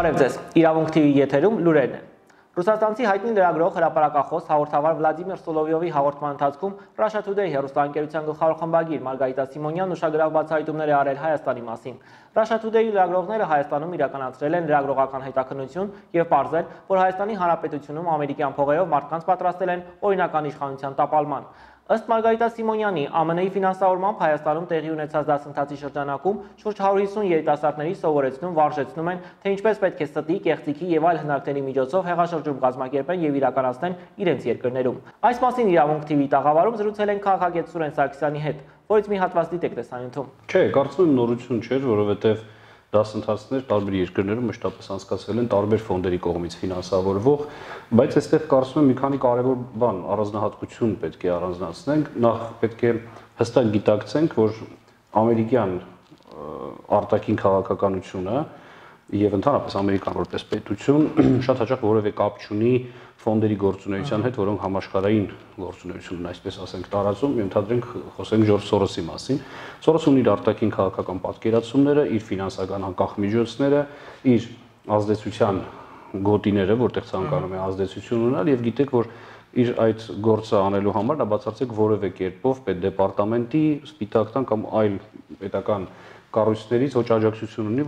Բարև ձեզ, Իրավունք TV եթերում լուրերն են։ Ռուսաստանցի հայտնի լրագրող հրապարակախոս հաղորդավար Վլադիմիր Սոլովյովի հաղորդման ընթացքում Russia Today հեռուստաընկերության գլխավոր խմբագիր Մարգարիտա Սիմոնյանն ուշագրավ բացահայտումներ է արել Հայաստանի մասին։ Russia Today-ի լրագրողները Հայաստանում իրականացրել են լրագրողական հետաքննություն եւ պարզել, որ Հայաստանի Հանրապետությունում ամերիկյան փողերով մարդկանց պատրաստել են օրինական իշխանության տապալման։ Ըստ Մարգարիտա Սիմոնյանի, ԱՄՆ-ի ֆինանսավորմամբ Հայաստանում տեղի ունեցած դասընթացի շրջանակում շուրջ 150 երիտասարդների սովորեցնում, վարժեցնում են, թե ինչպես պետք է ստի, կեղծիքի եւ այլ հնարքների միջոցով հեղաշրջում կազմակերպեն եւ իրականացնեն իրենց երկրներում։ Այս մասին Իրավունք TV-ի տաղավարում զրուցել են քաղաքագետ Սուրեն Սարգսյանի հետ, որից մի հատված դիտեք տեսանյութում։ Չէ, կարծում եմ նորություն չէր, որովհետեւ դասընթացներ տարբեր երկրներում մշտապես անցկացվել են տարբեր ֆոնդերի կողմից ֆինանսավորվող, բայց այստեղ կարծում եմ մի քանի կարևոր բան, առանձնահատկություն պետք է առանձնացնենք, նախ պետք է հստակ գիտակցենք, որ ամերիկյան արտաքին քաղաքականությունը եւ ընդհանրապես ամերիկան որպես պետություն շատ հաճախ որևէ կապ չունի ֆոնդերի գործունեության հետ, որոնք համաշխարհային գործունեություն, այսպես ասենք, տարածում, ենթադրենք խոսենք Ջորջ Սորոսի մասին։ Սորոսը ունի իր արտաքին քաղաքական պատկերացումները, իր ֆինանսական անկախ միջոցները, իր ազդեցության գոտիները, որտեղ ցանկանում է ազդեցություն ունենալ եւ գիտեք, որ իր այդ գործը անելու համար նա բացարձակ որևէ կերպով պետդեպարտամենտի, սպիտակտան կամ այլ պետական կառույցներից ոչ աջակցություն ունի,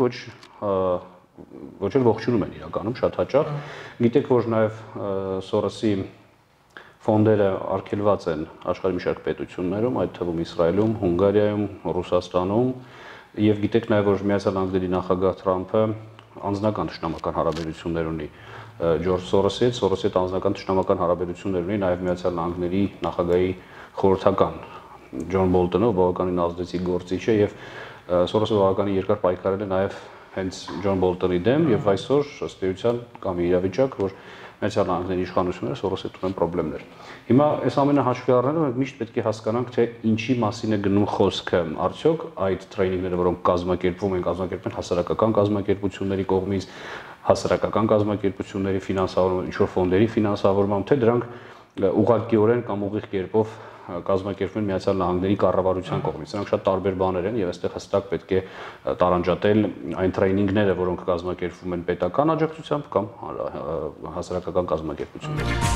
ոչ էլ ողջունում են իրականում շատ հաճախ։ Գիտեք, որ նաև Սորոսի ֆոնդերը արգելված են աշխարհի մի շարք պետություններում, այդ թվում Իսրայելում, Հունգարիայում, Ռուսաստանում, եւ գիտեք նաև, որ Միացյալ Նահանգների նախագահ Թրամփը անձնական ճշտամական հարաբերություններ ունի Ջորջ Սորոսի հետ, Սորոսի հետ անձնական ճշտամական հարաբերություններ ունի նաև Միացյալ Նահանգների նախագահի խորհրդական Ջոն Բոլտոնը, բավականին ազդեցիկ գործիչ է եւ Սորոսը բավականին երկար պայքարել է նաև հենց Ջոն Բոլտոնի դեմ եւ այսօր ըստ էության կամ իրավիճակ, որ Միացյալ Նահանգների իշխանությունները Սորոսի հետ ունեն խնդիրներ։ Հիմա այս ամենը հաշվի առնելով մենք միշտ պետք է հասկանանք, թե ինչի մասին է գնում խոսքը, արդյոք այդ տրեյնինգները, որոնք կազմակերպվում են հասարակական կազմակերպությունների կողմից, հասարակական կազմակերպությունների ֆինանսավորման, ինչ-որ ֆոնդերի ֆինանսավորման, թե դրանք ուղղակիորեն կամ ուղիղ կերպով կազմակերպվում են Միացյալ Նահանգների կառավարության կողմից։ Սրանք շատ տարբեր բաներ են եւ այստեղ հստակ պետք է տարանջատել այն տրեյնինգները, որոնք կազմակերպվում են պետական աջակցությամբ կամ հասարակական կազմակերպություններով։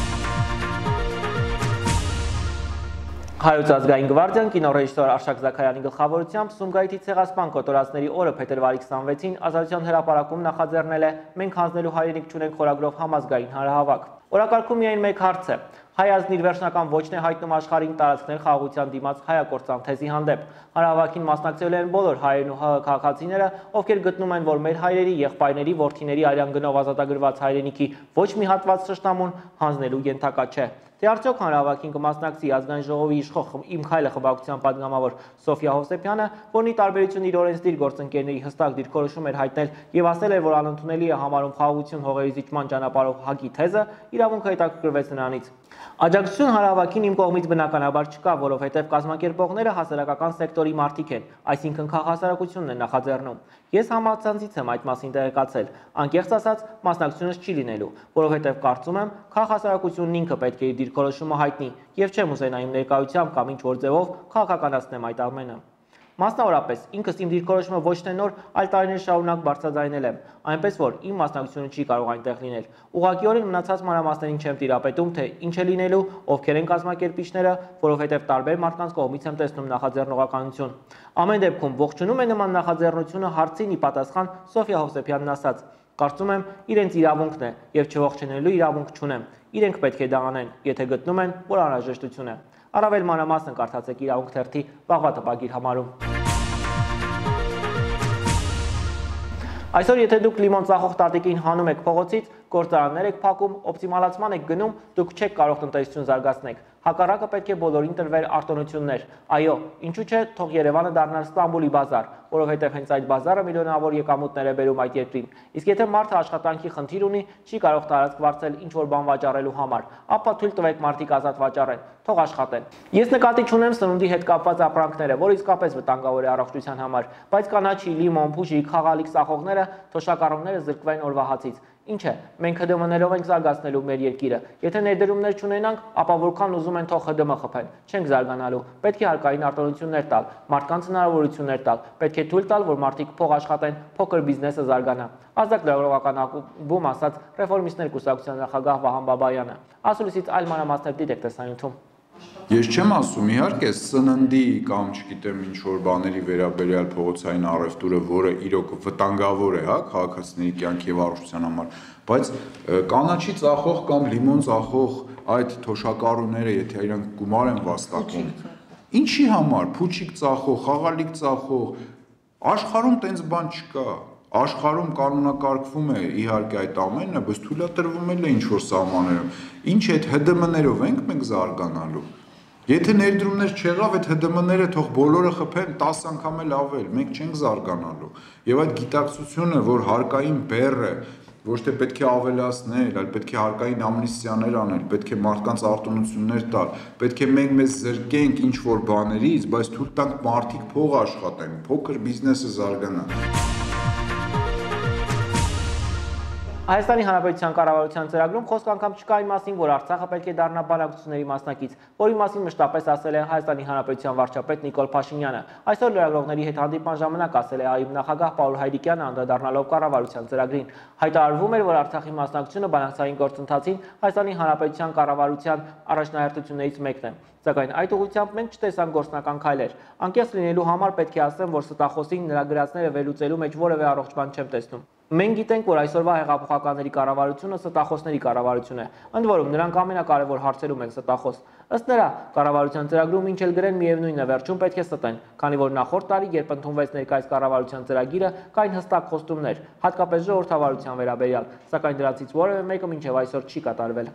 Հայոց ազգային գվարդիան կինոռեժիսոր Արշակ Զաքարյանի գլխավորությամբ Սումգայիթի ցեղասպան կոտորածների օրը փետրվարի 26-ին Ազատության հրապարակում նախաձեռնել է «Մենք հանձնելու հայրենիք չունենք» խորագրով համազգային հանրահավաք։ Օրակարգում միայն մեկ հարց է. հայ ազգն իր վերջնական ոչն է հայտնում աշխարհին տարածքներ խաղաղության դիմաց հայակործան թեզի հանդեպ։ Հանրահավաքին մասնակցել են բոլոր հայերն ու քաղաքացիները, ովքեր գտնում են, որ մեր հայրերի, եղբայրների, որդիների արյան գնով ազատագրված հայրենիքի ոչ մի հատված շշտամուն հանձնելու ենթակա չէ։ Թե արդյոք հանրահավաքին կմասնակցի Ազգային ժողովի իշխող Իմ Քայլը խմբակցության պատգամավոր Սոֆիա Հովսեփյանը, որն ի տարբերություն իր օրենսդիր գործընկերների հստակ դիրքորոշում էր հայտնել եւ ասել էր, որ անընդունելի է համարում խաղաղություն հողերի զիջման ճանապարհով ՀԱԿ-ի թեզը, իրավունքը հետաքրքրվեց նրանից։ Աջակցություն հանրահավաքին իմ կողմից բնականաբար չկա, որովհետև կազմակերպողները հասարակական սեկտորի մարդիկ են, այսինքն քաղաքասարակությունն են նախաձեռնում։ Ես համացանցից եմ այդ մասին տեղեկացել, անկեղծ ասած, մասնակցությունս չի լինելու, որովհետև կարծում եմ, քաղաքասարակությունն ինքը պետք է իր դիրքորոշումը հայտնի եւ չեմ ուզենա իմ ներկայությամբ կամ ինչ որ ձևով քաղաքականացնեմ այդ ամենը։ Մասնավորապես, ինքս իմ դիրքորոշումը ոչ թե նոր, այլ տարիներ շարունակ բարձրաձայնել եմ, այնպես որ իմ մասնակցությունը չի կարող այնտեղ լինել։ Ուղղակիորեն մնացած մանրամասներին չեմ տիրապետում, թե ինչ է լինելու, ովքեր են կազմակերպիչները, որովհետև տարբեր մարդկանց կողմից եմ տեսնում նախաձեռնողականություն։ Ամեն դեպքում ողջունում է նման նախաձեռնությունը հարցին ի պատասխան Սոֆիա Հովսեփյանն ասաց. Կարծում եմ, իրենց իրավունքն է եւ չողջունելու իրավունք չունեմ։ Իրենք պետք է դա անեն, եթե գտնում են, որ անհրաժեշտություն է։ Առավել մանրամասն կարդացեք Իրավունք թերթի վաղվա տպագիր համարում։ Այսօր եթե դուք լիմոն ծախող տատիկին հանում եք փողոցից, գործարաններ եք փակում, օպտիմալացման եք գնում, դուք չեք կարող տնտեսություն զարգացնել։ Հակառակը պետք է բոլորին տրվեր արտոնություններ։ Այո, ինչու՞ չէ, թող Երևանը դառնար Ստամբուլի բազար, որովհետև հենց այդ բազարը միլիոնավոր եկամուտներ է բերում այդ երկրին։ Իսկ եթե մարդը աշխատանքի խնդիր ունի, չի կարող տարածք վարձել ինչ որ բան վաճառելու համար, ապա թույլ տվեք մարդիկ ազատ վաճառեն, թող աշխատեն։ Ես նկատի չունեմ սնունդի հետ կապված ապրանքները, որը իսկապես վտանգավոր է առողջության համար, բայց կանաչի, լիմոն, փուժիկ, խաղալիք ծախողները, թոշակառուները զրկվեն օրվա հացից։ Ինչ է, մենք ՀԴՄ-ներով ենք զարգացնելու մեր երկիրը։ Եթե ներդրումներ չունենանք, ապա որքան ուզում են թող ՀԴՄ խփեն, չենք զարգանալու։ Պետք է հարկային արտոնություններ տալ, մարդկանց հնարավորություններ տալ, պետք է թույլ տալ, որ մարդիկ փող աշխատեն, փոքր բիզնեսը զարգանա։ Ազատ լրագրողական ակումբում ասաց Ռեֆորմիստներ կուսակցության նախագահ Վահան Բաբայանը։ Ասուլիսից այլ մանրամասներ դիտեք տեսանյութում։ Ես չեմ ասում, իհարկե, սննդի կամ չգիտեմ ինչ որ բաների վերաբերյալ փողոցային առևտուրը, որը իրոք վտանգավոր է, հա, քաղաքացիների կյանքի եւ առողջության համար, բայց կանաչի ծախող կամ լիմոն ծախող այդ թոշակառուները, եթե իրանք գումար են վաստակում, ինչի համար, փուչիկ ծախող, խաղալիք ծախող, աշխարհում տենց բան չկա։ Աշխարհում կանոնակարգվում է իհարկե այդ ամենը, բայց թույլատրվում է ինչ որ սահմաններում։ Ինչ է այդ ՀԴՄ-ներով ենք մենք զարգանալու։ Եթե ներդրումներ չեղավ, այդ ՀԴՄ-ները թող բոլորը խփեն 10 անգամ էլ ավել, մենք չենք զարգանալու։ Եվ այդ գիտակցությունը, որ հարկային բեռը ոչ թե պետք է ավելացնել, այլ պետք է հարկային ամնիստիաներ անել, պետք է մարդկանց արտոնություններ տալ, պետք է մենք մեզ զրկենք ինչ որ բաներից, բայց թույլ տանք մարդիկ փող աշխատեն, փոքր բիզնեսը զարգանա։ Հայաստանի Հանրապետության կառավարության ծրագրում խոսք անգամ չկա այն մասին, որ Արցախը պետք է դառնա բանակցությունների մասնակից, որի մասին մշտապես ասել է Հայաստանի Հանրապետության վարչապետ Նիկոլ Փաշինյանը։ Այսօր լրագրողների հետ հանդիպման ժամանակ ասել է ԱԻԲ նախագահ Պաուլ Հայրիկյանը, անդրադառնալով կառավարության ծրագրին։ Հայտարարվում էր, որ Արցախի մասնակցությունը բանակցային գործընթացին Հայաստանի Հանրապետության կառավարության առաջնահերթություններից մեկն է։ Սակայն այդ ուղղությամբ մենք չտեսանք գործնական քայլեր։ Անկեղծ լինելու համար պետք է ասեմ, որ ստախոսին նրա գրածները վերլուծելու մեջ որևէ առողջ բան չեմ տեսնում։ Մենք գիտենք, որ այսօրվա հեղափոխականների կառավարությունը ստախոսների կառավարություն է։ Ընդ որում նրանք ամենակարևոր հարցերում են ստախոս։ Ըստ նրա, կառավարության ծրագրում ինչ էլ գրեն միևնույնն է վերջում պետք է ստեն, քանի որ նախորդ տարի, երբ ընդունվեց ներկայիս կառավարության ծրագիրը, կային հստակ խոստումներ, հատկապես ժողովրդավարության վերաբերյալ, սակայն դրանցից որևէ մեկը մինչև այսօր չի կատարվել։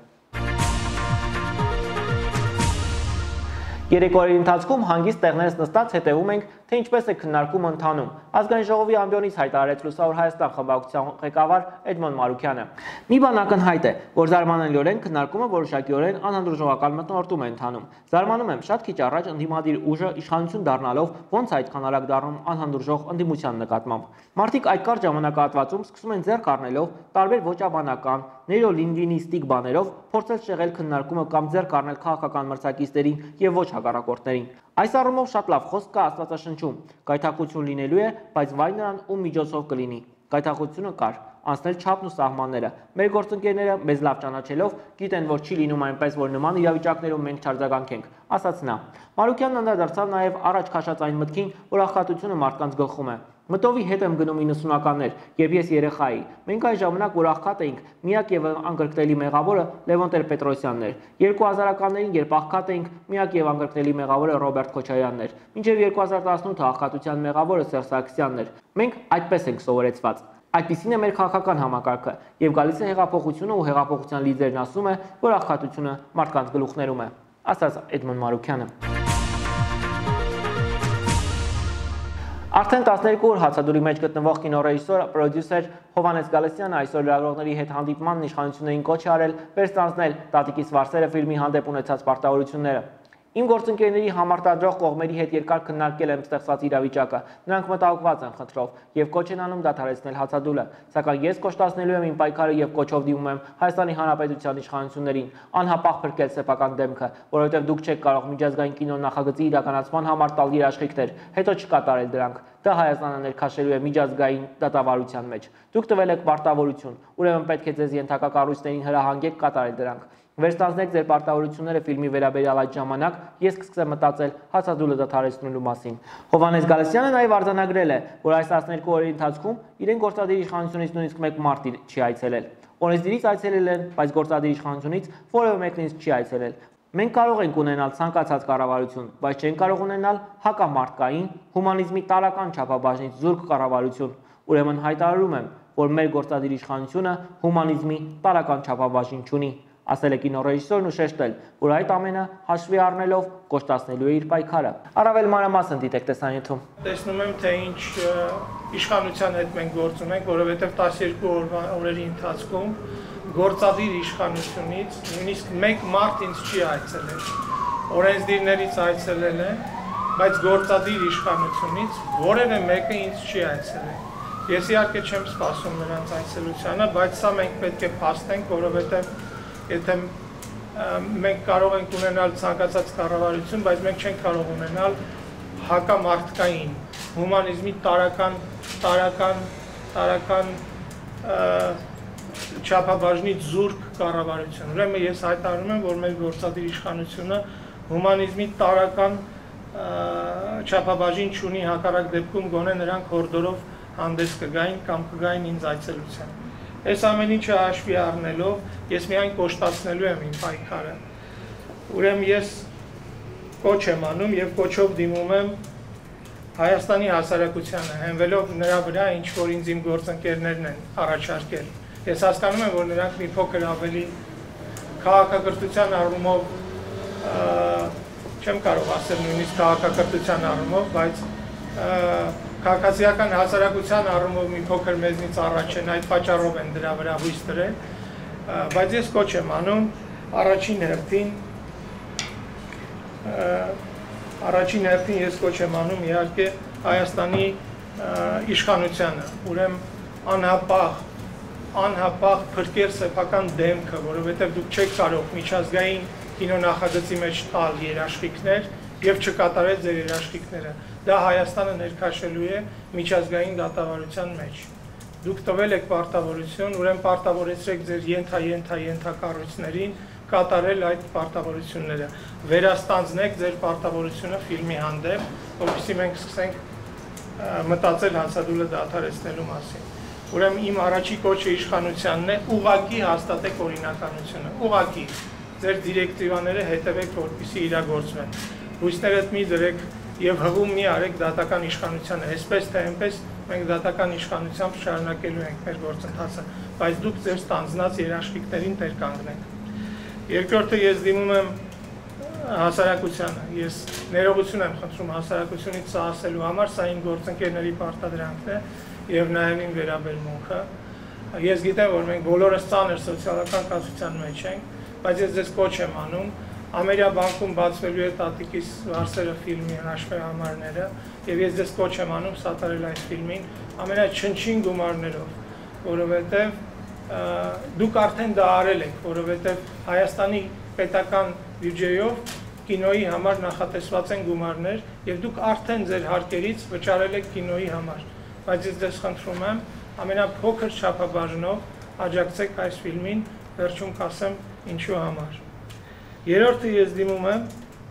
3 օրերի ընթացքում հանգիստ տեղներս նստած հետևում ենք, թե ինչպես է քննարկումը ընթանում։ Ազգային ժողովի ամբիոնից հայտարարեց Լուսավոր Հայաստան խմբակցության ղեկավար Էդմոն Մարուքյանը։ Մի բան ակնհայտ է, որ զարմանալիորեն քննարկումը որոշակիորեն անհանդուրժողական մթնոլորտում է ընթանում։ Զարմանում եմ, շատ քիչ առաջ ընդդիմադիր ուժը իշխանություն դառնալով ոնց այդքան արագ դառնում անհանդուրժող ընդդիմության նկատմամբ։ Մարդիկ այդ կարճ ժամանակահատվածում սկսում են ձեռք առնելով տարբեր ոճաբանական, նեոլինգվիստիկ բաներով փորձել շեղել քննարկումը կամ ձեռք առնել քաղաքական մրցակիցներին եւ ոչ հակառակորդներին։ Այս առումով շատ լավ խոսք կա Աստվածաշնչում։ Գայթակղություն լինելու է, բայց վայ նրան ում միջոցով կլինի։ Գայթակղությունը կար, անցնել չափն ու սահմանները։ Մեր գործընկերները մեզ լավ ճանաչելով գիտեն, որ չի լինում այնպես, որ նման իրավիճակներում մենք չարձագանքենք, ասաց նա։ Մարուքյանն անդրադարձավ նաև առաջ քաշած այն մտքին, որ աղքատությունը մարդկանց գլխում է։ Մտովի հետ եմ գնում 90-ականներ, երբ ես երեխա էի։ Մենք այն ժամանակ, որ աղքատ էինք, միակ եւ անկրկնելի մեղավորը Լևոն Տեր-Պետրոսյանն էր։ 2000-ականներին, երբ աղքատ էինք, միակ եւ անկրկնելի մեղավորը Ռոբերտ Քոչարյանն էր։ Մինչեւ 2018 աղքատության մեղավորը Սերժ Սարգսյանն էր։ Մենք այդպես ենք սովորեցված։ Այդպիսին է մեր քաղաքական համակարգը, եւ գալիս է հեղափոխությունը ու հեղափոխության լիդերն ասում է, որ աղքատությունը մարդկանց գլուխներում է, ասաց Էդմոն Մարուքյանը։ Արդեն 12 օր հացադուլի մեջ գտնվող կինոռեժիսոր, պրոդյուսեր Հովհաննես Գալստյանը այսօր լրագրողների հետ հանդիպմանն իշխանություններին կոչ է արել վերստանձնել «Տատիկիս վարսերը» ֆիլմի հանդեպ ունեցած պարտավորությունները։ Իմ գործընկերների համարտադրող կողմերի հետ երկար քննարկել եմ ստեղծված իրավիճակը։ Նրանք մտահոգված են խնդրով եւ կոչ են անում դադարեցնել հացադուլը։ Սակայն ես կոշտացնելու եմ իմ պայքարը եւ կոչով դիմում եմ Հայաստանի Հանրապետության իշխանություններին անհապաղ փրկել սեփական դեմքը, որովհետեւ դուք չեք կարող միջազգային կինո նախագծի իրականացման համար տալ երաշխիքներ, հետո չկատարել դրանք։ Դա Հայաստանը ներքաշելու է միջազգային դատավարության մեջ։ Դուք տվել եք պարտավորություն, ուրեմն պետք է ձեզ ենթակա կառույցներին հրահանգեք կատարել դրանք։ Վերստանձնեք ձեր պարտավորությունները ֆիլմի վերաբերյալ այդ ժամանակ ես կսկսեմ մտածել հացադուլը դադարեցնելու մասին։ Հովհաննես Գալստյանը նաև արձանագրել է, որ այս 12 օրերի ընթացքում իրեն գործադիր իշխանությունից նույնիսկ մեկ մարդ չի այցելել։ Օրենսդիրից այցելել են, բայց գործադիր իշխանությունից որևէ մեկն ինձ չի այցելել։ Մենք կարող ենք ունենալ ցանկացած կառավարություն, բայց չենք կարող ունենալ հակամարտկային, հումանիզմի տարական չափաբաժնից զուրկ կառավարություն։ Ուրեմն հայտարարում եմ, որ մեր գործադիր իշխանությունը հումանիզմի տարական չափաբաժին չունի, ասել է կինոռեժիսորն ու շեշտել, որ այդ ամենը հաշվի առնելով կոշտացնելու է իր պայքարը։ Առավել մանրամասն դիտեք տեսանյութում։ Տեսնում եմ, թե ինչ իշխանության հետ մենք գործ ունենք, որովհետև 12 օրերի ընթացքում գործադիր իշխանությունից նույնիսկ մեկ մարդ ինձ չի այցելել։ Օրենսդիրներից այցելել են, բայց գործադիր իշխանությունից որևէ մեկը ինձ չի այցելել։ Ես իհարկե չեմ սպասում նրանց այցելությանը, բայց սա մենք պետք է փաստենք, որովհետև եթե մենք կարող ենք ունենալ ցանկացած կառավարություն, բայց մենք չենք կարող ունենալ հակամարտկային, հումանիզմի տարական չափաբաժնից զուրկ կառավարություն։ Ուրեմն ես հայտարարում եմ, որ մեր գործադիր իշխանությունը հումանիզմի տարական չափաբաժին չունի, հակառակ դեպքում գոնե նրանք հորդորով հանդես կգային կամ կգային ինձ այցելության։ Այս ամեն ինչը հաշվի առնելով ես միայն կոշտացնելու եմ իմ պայքարը։ Ուրեմն ես կոչ եմ անում եւ կոչով դիմում եմ Հայաստանի հասարակությանը, հենվելով նրա վրա, ինչ որ ինձ իմ գործընկերներն են առաջարկել։ Ես հասկանում եմ, որ նրանք մի փոքր ավելի քաղաքակրթության առումով չեմ կարող ասել նույնիսկ քաղաքակրթության առումով, բայց քաղաքացիական հասարակության առումով մի փոքր մեզնից առաջ են, այդ պատճառով են դրա վրա հույս դրել, բայց ես կոչ եմ անում առաջին հերթին ես կոչ եմ անում իհարկե Հայաստանի իշխանությանը, ուրեմն անհապաղ փրկել սեփական դեմքը, որովհետև դուք չեք կարող միջազգային կինոնախագծի մեջ տալ երաշխիքներ եւ չկատարել ձեր երաշխիքները։ Դա Հայաստանը ներքաշելու է միջազգային դատավարության մեջ։ Դուք տվել եք պարտավորություն, ուրեմն պարտավորեցրեք ձեր ենթակառույցներին կատարել այդ պարտավորությունները։ Վերաստանձնեք ձեր պարտավորությունը ֆիլմի հանդեպ, որպեսզի մենք սկսենք մտածել հանցադուլը դադարեցնելու մասին։ Ուրեմն իմ առաջի կոչը իշխանությանն է ուղղակի հաստատեք օրինականությունը, ուղղակի ձեր դիրեկտիվաները հետևեք, որպեսզի իրագործվեն։ Հույսներդ մի դրեք եւ հղում մի արեք դատական իշխանությանը, այսպես թե այնպես մենք դատական իշխանությամբ շարունակելու ենք մեր գործընթացը, բայց դուք ձեր ստանձնած երաշխիքներին տեր կանգնեք։ Երկրորդը ես դիմում եմ հասարակությանը, ես ներողություն եմ խնդրում հասարակությունից սա ասելու համար, սա իմ գործընկերների պարտադրանքն է եւ նաեւ իմ վերաբերմունքը։ Ես գիտեմ, որ մենք բոլորս ծանր սոցիալական կացության մեջ ենք, բայց ես ձեզ կոչ եմ անում Ամերիա բանկում բացվելու է Տատիկիս վարսերը ֆիլմի հաշվեհամարները եւ ես ձեզ կոչ եմ անում սատարել այս ֆիլմին ամենաչնչին գումարներով, որովհետեւ դուք արդեն դա արել եք, որովհետեւ Հայաստանի պետական բյուջեով կինոյի համար նախատեսված են գումարներ եւ դուք արդեն ձեր հարկերից վճարել եք կինոյի համար, բայց ես ձեզ խնդրում եմ ամենափոքր չափաբաժնով աջակցեք այս ֆիլմին, վերջում կասեմ ինչու համար։ Երրորդը ես դիմում եմ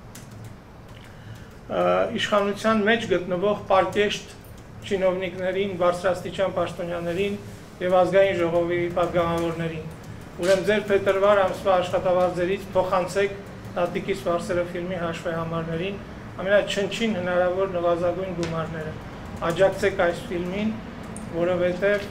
իշխանության մեջ գտնվող պարկեշտ չինովնիկներին, բարձրաստիճան պաշտոնյաներին եւ ազգային ժողովի պատգամավորներին։ Ուրեմն ձեր փետրվար ամսվա աշխատավարձերից փոխանցեք Տատիկիս վարսերը ֆիլմի հաշվեհամարներին ամենաչնչին հնարավոր նվազագույն գումարները։ Աջակցեք այս ֆիլմին, որովհետեւ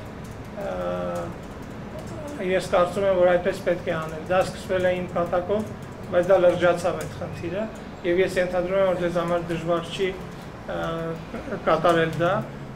ես կարծում եմ, որ այդպես պետք է անել։ Դա սկսվել է իմ կատակով, բայց դա լրջացավ այդ խնդիրը եւ ես ենթադրում եմ, որ ձեզ համար դժվար չի կատարել դա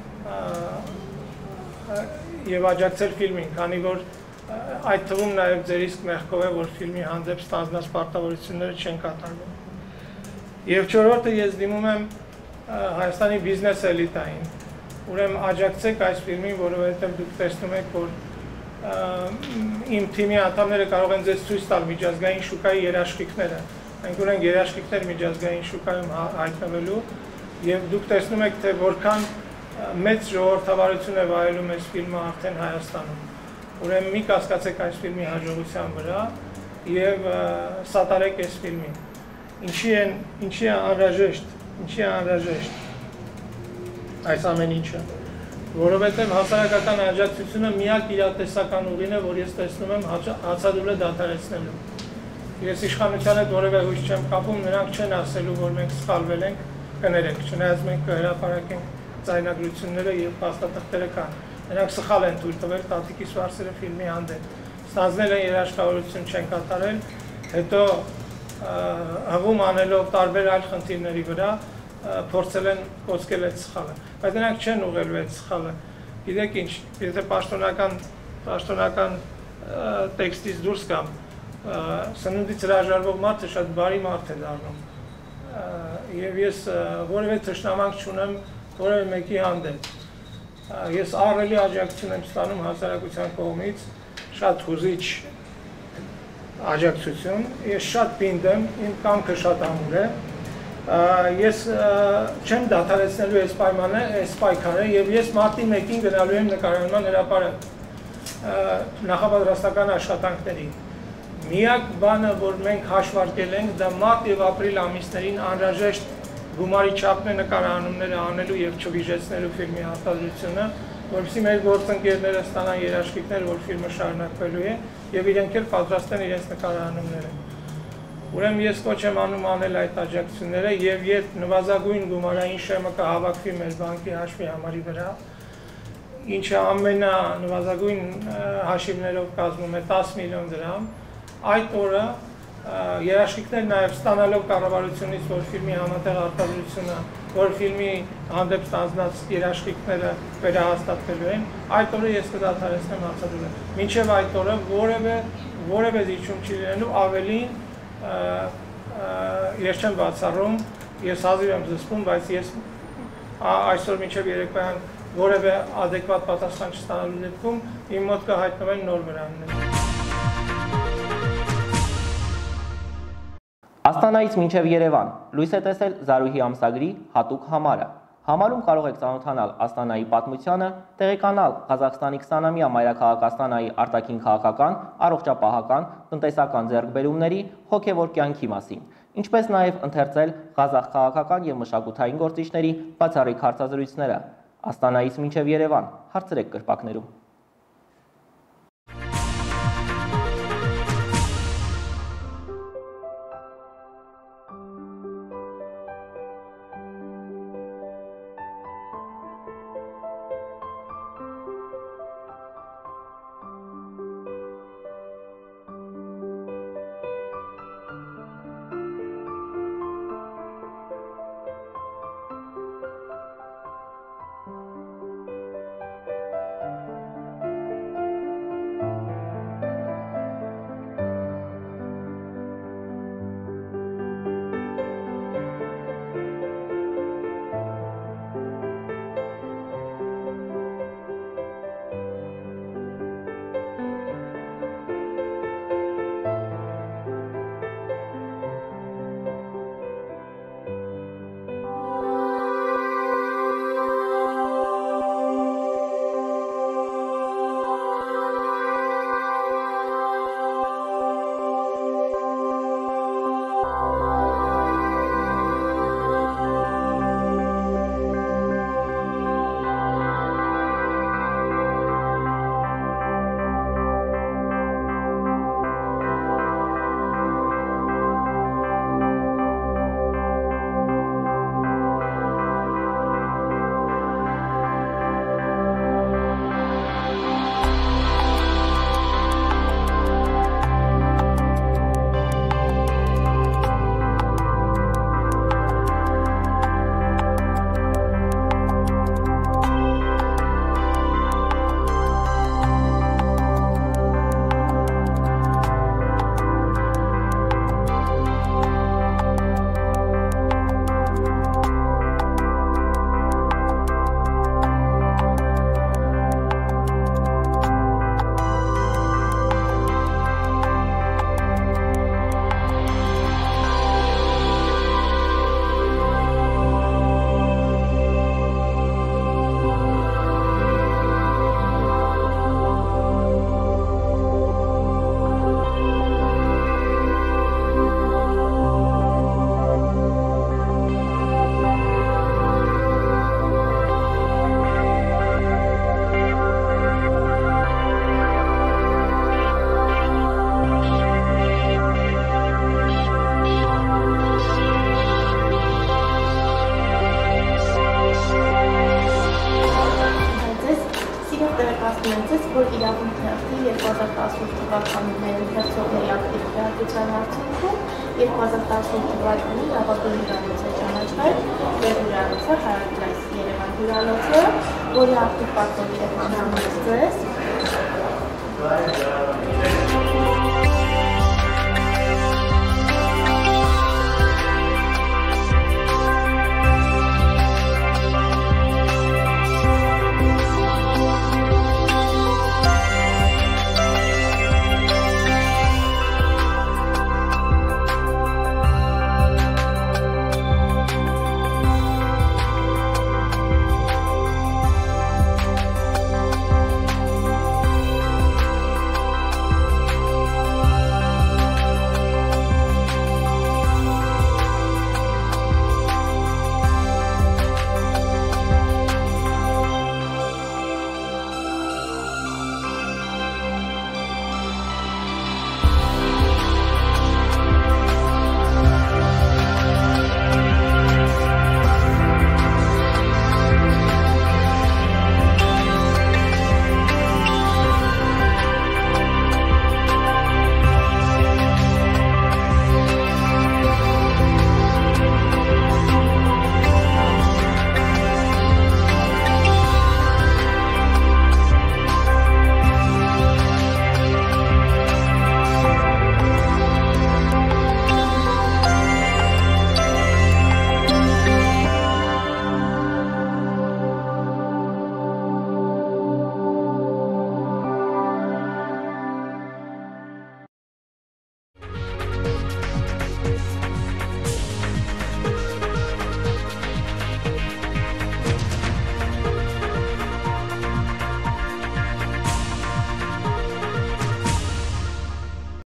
եւ աջակցել ֆիլմին, քանի որ այդ թվում նաեւ ձեր իսկ մեղքով է, որ ֆիլմի հանդեպ ստանձնած պարտավորությունները չեն կատարվում։ Եվ չորրորդը ես դիմում եմ Հայաստանի բիզնես էլիտային։ Ուրեմն աջակցեք այս ֆիլմին, որովհետեւ դուք տեսնում եք, որ իմ թիմի անդամները կարող են ձեզ ցույց տալ միջազգային շուկայի երաշխիքները։ Մենք ունենք երաշխիքներ միջազգային շուկայում հայտնվելու եւ դուք տեսնում եք, թե որքան մեծ ժողովրդավարություն է վայելում այս ֆիլմը արդեն Հայաստանում։ Ուրեմն մի կասկածեք այս ֆիլմի հաջողության վրա եւ սատարեք այս ֆիլմին։ Ինչի է անհրաժեշտ այս ամեն ինչը, որովհետև հասարակական աջակցությունը միակ իրատեսական ուղին է, որ ես տեսնում եմ հացադուլը դադարեցնելու։ Ես իշխանության հետ որևէ հույս չեմ կապում, նրանք չեն ասելու, որ մենք սխալվել ենք, կներենք, չնայած մենք կհրապարակենք ձայնագրությունները եւ փաստաթղթերը կան։ Նրանք սխալ են թույլ տվել Տատիկիս վարսերը ֆիլմի հանդեպ։ Ստանձնել են երաշխավորություն չեն կատարել, հետո հղում անելով տարբեր այլ խնդիրների վրա փորձել են կոչել այդ սխալը, բայց նրանք չեն ուղղելու այդ սխալը։ Գիտեք ինչ, եթե պաշտոնական տեքստից դուրս կամ սննդից հրաժարվող մարդը շատ բարի մարդ է դառնում։ Եվ ես որևէ թշնամանք չունեմ որևէ մեկի հանդեպ։ Ես ահռելի աջակցություն եմ ստանում հասարակության կողմից, շատ հուզիչ աջակցություն, ես շատ պինդ եմ, իմ կամքը շատ ամուր է, ես չեմ դադարեցնելու այս պայքարը եւ ես մարտի 1-ին գնալու եմ նկարահանման հրապարակ նախապատրաստական աշխատանքների։ Միակ բանը, որ մենք հաշվարկել ենք, դա մարտ եւ ապրիլ ամիսներին անհրաժեշտ գումարի չափն է նկարահանումները անելու եւ չվիժեցնելու ֆիլմի արտադրությունը, որովհետեւ մեր գործընկերները ստանան երաշխիքներ, որ ֆիլմը շարունակվելու է եւ իրենք էլ պատրաստ են իրենց նկարահանումները։ Ուրեմն ես կոչ եմ անում անել այդ աջակցությունները եւ երբ նվազագույն գումարային շեմը կհավաքվի մեր բանկի հաշվի համարի վրա, ինչը ամենանվազագույն հաշիվներով կազմում է 10 միլիոն դրամ, այդ օրը երաշխիքներ նաև ստանալով կառավարությունից, որ ֆիլմի համատեղ արտադրությունը, որ ֆիլմի հանդեպ ստանձնած երաշխիքները վերահաստատվելու են, այդ օրը ես կդադարեցնեմ արտադրությունը։ Մինչև այդ օրը որևէ զիջում չի լինելու, ավելին ես չեմ բացառում, ես հազիվ եմ զսպում, բայց ես այսօր մինչև երեկոյան որևէ adekvat պատասխան չստանալու դեպքում իմ մոտ կհայտնվեն նոր վրաններ։ Աստանայից մինչև Երևան լույս է տեսել Զարուհի ամսագրի հատուկ համարը։ Համարում կարող եք ծանոթանալ Աստանայի պատմությանը, տեղեկանալ Ղազախստանի 20-ամյա մայրաքաղաք Աստանայի արտաքին քաղաքական, առողջապահական, տնտեսական ձեռքբերումների, հոգևոր կյանքի մասին, ինչպես նաև ընթերցել Ղազախ քաղաքական և մշակութային գործիչների բացառիկ հարցազրույցները։ Աստանայից մինչև Երևան, հարցրեք կրպակներում։ որ իրավունքն արտի 2018 թվականին ընթերցողների ակտիվ քննարկության արդյունքում 2018 թվականի լավագույն հյուրանոց է ճանաչվել եւ հյուրանոցը Հարակրայս Երևան հյուրանոցը, որի ակտիվ պատվովի հետ համաձայնվեց։